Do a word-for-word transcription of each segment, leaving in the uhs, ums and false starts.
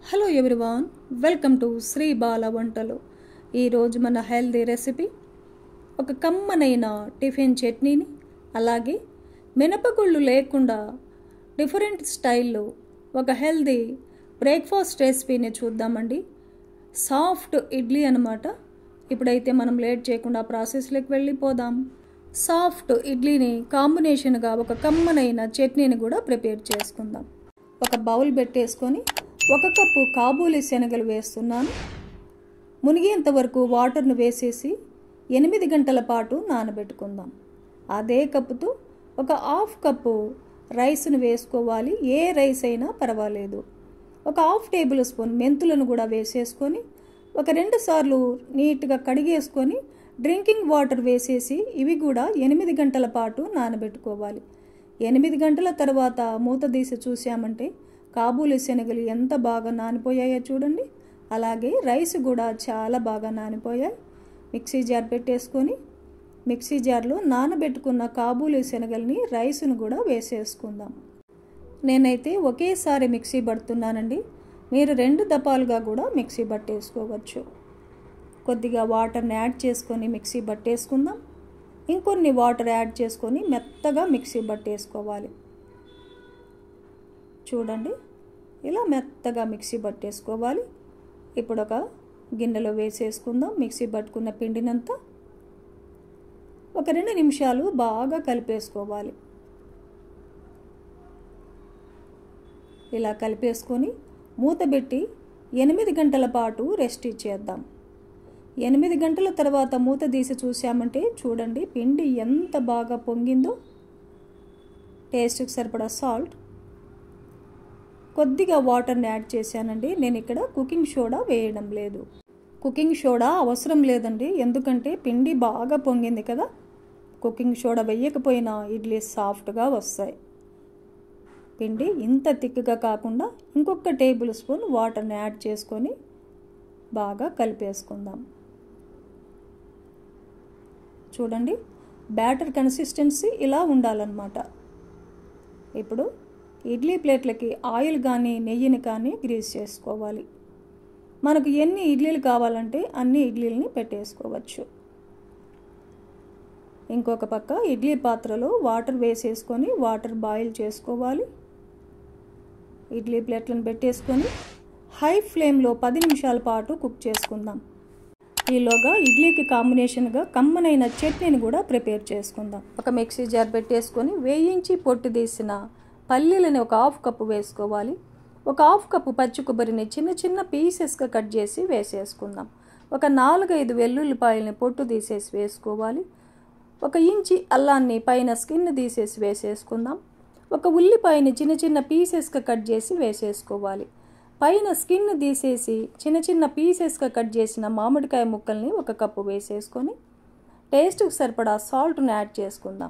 Hello everyone, welcome to Shri Bala వంటలు. ఈరోజు మన హెల్దీ రెసిపీ ఒక కమ్మనైన టిఫిన్ చట్నీని, అలాగే మినపగుళ్ళు లేకుండా డిఫరెంట్ స్టైల్లో ఒక హెల్దీ బ్రేక్ఫాస్ట్ రెసిపీని చూద్దామండి. సాఫ్ట్ ఇడ్లీ అన్నమాట. ఇప్పుడైతే మనం లేట్ చేయకుండా ప్రాసెస్లోకి వెళ్ళిపోదాం. సాఫ్ట్ ఇడ్లీని కాంబినేషన్గా ఒక కమ్మనైన చట్నీని కూడా ప్రిపేర్ చేసుకుందాం. ఒక బౌల్ పెట్టేసుకొని ఒక కప్పు కాబూలి శనగలు వేస్తున్నాను. మునిగేంత వరకు వాటర్ను వేసేసి ఎనిమిది గంటల పాటు నానబెట్టుకుందాం. అదే కప్పుతో ఒక హాఫ్ కప్పు రైస్ను వేసుకోవాలి. ఏ రైస్ అయినా పర్వాలేదు. ఒక హాఫ్ టేబుల్ స్పూన్ మెంతులను కూడా వేసేసుకొని ఒక రెండు సార్లు నీట్గా కడిగేసుకొని డ్రింకింగ్ వాటర్ వేసేసి ఇవి కూడా ఎనిమిది గంటల పాటు నానబెట్టుకోవాలి. ఎనిమిది గంటల తర్వాత మూత తీసి చూసామంటే కాబూలి శనగలు ఎంత బాగా నానిపోయాయో చూడండి. అలాగే రైస్ కూడా చాలా బాగా నానిపోయాయి. మిక్సీ జార్ పెట్టేసుకొని మిక్సీ జార్లో నానబెట్టుకున్న కాబూలి శనగల్ని రైస్ను కూడా వేసేసుకుందాం. నేనైతే ఒకేసారి మిక్సీ పడుతున్నానండి. మీరు రెండు దపాలుగా కూడా మిక్సీ పట్టేసుకోవచ్చు. కొద్దిగా వాటర్ని యాడ్ చేసుకొని మిక్సీ పట్టేసుకుందాం. ఇంకొన్ని వాటర్ యాడ్ చేసుకొని మెత్తగా మిక్సీ పట్టేసుకోవాలి. చూడండి, ఇలా మెత్తగా మిక్సీ పట్టేసుకోవాలి. ఇప్పుడు ఒక గిన్నెలో వేసేసుకుందాం. మిక్సీ పట్టుకున్న పిండినంతా ఒక రెండు నిమిషాలు బాగా కలిపేసుకోవాలి. ఇలా కలిపేసుకొని మూత పెట్టి ఎనిమిది గంటల పాటు రెస్ట్ ఇచ్చేద్దాం. ఎనిమిది గంటల తర్వాత మూత తీసి చూసామంటే చూడండి పిండి ఎంత బాగా పొంగిందో. టేస్ట్కి సరిపడా సాల్ట్, కొద్దిగా వాటర్ని యాడ్ చేశానండి. నేను ఇక్కడ కుకింగ్ సోడా వేయడం లేదు. కుకింగ్ సోడా అవసరం లేదండి, ఎందుకంటే పిండి బాగా పొంగింది కదా. కుకింగ్ సోడా వేయకపోయినా ఇడ్లీ సాఫ్ట్గా వస్తాయి. పిండి ఇంత థిక్గా కాకుండా ఇంకొక టేబుల్ స్పూన్ వాటర్ని యాడ్ చేసుకొని బాగా కలిపేసుకుందాం. చూడండి, బ్యాటర్ కన్సిస్టెన్సీ ఇలా ఉండాలన్నమాట. ఇప్పుడు ఇడ్లీ ప్లేట్లకి ఆయిల్ కానీ నెయ్యిని కానీ గ్రీస్ చేసుకోవాలి. మనకు ఎన్ని ఇడ్లీలు కావాలంటే అన్ని ఇడ్లీలని పెట్టేసుకోవచ్చు. ఇంకొక పక్క ఇడ్లీ పాత్రలో వాటర్ వేసేసుకొని వాటర్ బాయిల్ చేసుకోవాలి. ఇడ్లీ ప్లేట్లను పెట్టేసుకొని హై ఫ్లేమ్లో పది నిమిషాల పాటు కుక్ చేసుకుందాం. ఈలోగా ఇడ్లీకి కాంబినేషన్గా కమ్మనైన చట్నీని కూడా ప్రిపేర్ చేసుకుందాం. ఒక మిక్సీ జార్ పెట్టేసుకొని వేయించి పొట్టు తీసిన పల్లీలని ఒక హాఫ్ కప్పు వేసుకోవాలి. ఒక హాఫ్ కప్పు పచ్చి కొబ్బరిని చిన్న చిన్న పీసెస్గా కట్ చేసి వేసేసుకుందాం. ఒక నాలుగైదు వెల్లుల్లిపాయలని పొట్టు తీసేసి వేసుకోవాలి. ఒక ఇంచి అల్లాన్ని పైన స్కిన్ తీసేసి వేసేసుకుందాం. ఒక ఉల్లిపాయని చిన్న చిన్న పీసెస్గా కట్ చేసి వేసేసుకోవాలి. పైన స్కిన్ తీసేసి చిన్న చిన్న పీసెస్గా కట్ చేసిన మామిడికాయ ముక్కల్ని ఒక కప్పు వేసేసుకొని టేస్ట్కి సరిపడా సాల్ట్ను యాడ్ చేసుకుందాం.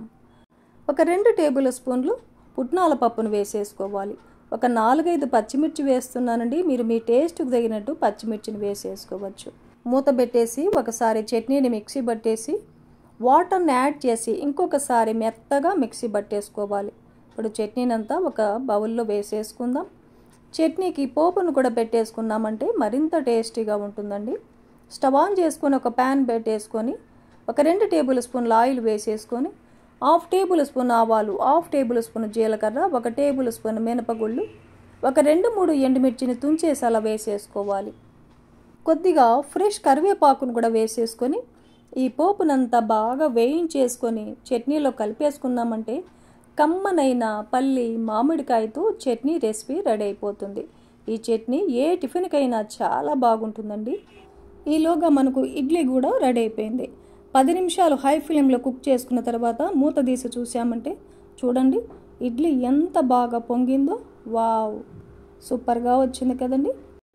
ఒక రెండు టేబుల్ స్పూన్లు పుట్నాల పప్పును వేసేసుకోవాలి. ఒక నాలుగైదు పచ్చిమిర్చి వేస్తున్నానండి. మీరు మీ టేస్ట్కి తగినట్టు పచ్చిమిర్చిని వేసేసుకోవచ్చు. మూత పెట్టేసి ఒకసారి చట్నీని మిక్సీ పట్టేసి వాటర్ని యాడ్ చేసి ఇంకొకసారి మెత్తగా మిక్సీ పట్టేసుకోవాలి. ఇప్పుడు చట్నీనంతా ఒక బౌల్లో వేసేసుకుందాం. చట్నీకి పోపును కూడా పెట్టేసుకున్నామంటే మరింత టేస్టీగా ఉంటుందండి. స్టవ్ ఆన్ చేసుకొని ఒక ప్యాన్ పెట్టేసుకొని ఒక రెండు టేబుల్ స్పూన్ల ఆయిల్ వేసేసుకొని హాఫ్ టేబుల్ స్పూన్ ఆవాలు, హాఫ్ టేబుల్ స్పూన్ జీలకర్ర, ఒక టేబుల్ స్పూన్ మినపగుళ్ళు, ఒక రెండు మూడు ఎండుమిర్చిని తుంచేసి అలా వేసేసుకోవాలి. కొద్దిగా ఫ్రెష్ కరివేపాకును కూడా వేసేసుకొని ఈ పోపునంతా బాగా వేయించేసుకొని చట్నీలో కలిపేసుకున్నామంటే కమ్మనైన పల్లి మామిడికాయతో చట్నీ రెసిపీ రెడీ అయిపోతుంది. ఈ చట్నీ ఏ టిఫిన్కైనా చాలా బాగుంటుందండి. ఈలోగా మనకు ఇడ్లీ కూడా రెడీ అయిపోయింది. పది నిమిషాలు హై ఫ్లేమ్లో కుక్ చేసుకున్న తర్వాత మూత తీసి చూసామంటే చూడండి ఇడ్లీ ఎంత బాగా పొంగిందో. వావ్, సూపర్గా వచ్చింది కదండి.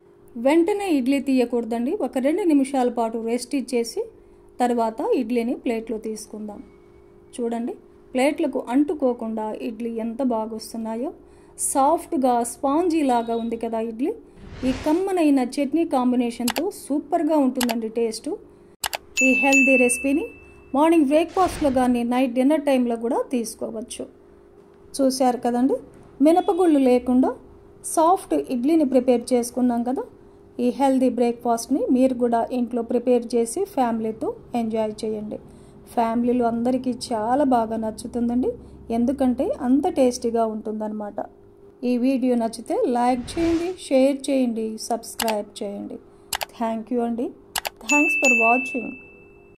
వెంటనే ఇడ్లీ తీయకూడదండి. ఒక రెండు నిమిషాల పాటు రెస్ట్ ఇచ్చేసి తర్వాత ఇడ్లీని ప్లేట్లో తీసుకుందాం. చూడండి, ప్లేట్లకు అంటుకోకుండా ఇడ్లీ ఎంత బాగా వస్తున్నాయో. సాఫ్ట్గా స్పాంజీ లాగా ఉంది కదా ఇడ్లీ. ఈ కమ్మనైన చట్నీ కాంబినేషన్తో సూపర్గా ఉంటుందండి టేస్ట్. ఈ హెల్దీ రెసిపీని మార్నింగ్ బ్రేక్ఫాస్ట్లో కానీ నైట్ డిన్నర్ టైంలో కూడా తీసుకోవచ్చు. చూశారు కదండి, మినపగుళ్ళు లేకుండా సాఫ్ట్ ఇడ్లీని ప్రిపేర్ చేసుకున్నాం కదా. ఈ హెల్దీ బ్రేక్ఫాస్ట్ని మీరు కూడా ఇంట్లో ప్రిపేర్ చేసి ఫ్యామిలీతో ఎంజాయ్ చేయండి. ఫ్యామిలీలో అందరికీ చాలా బాగా నచ్చుతుందండి, ఎందుకంటే అంత టేస్టీగా ఉంటుందన్నమాట. ఈ వీడియో నచ్చితే లైక్ చేయండి, షేర్ చేయండి, సబ్స్క్రైబ్ చేయండి. థ్యాంక్ యూ అండి. Thanks for watching.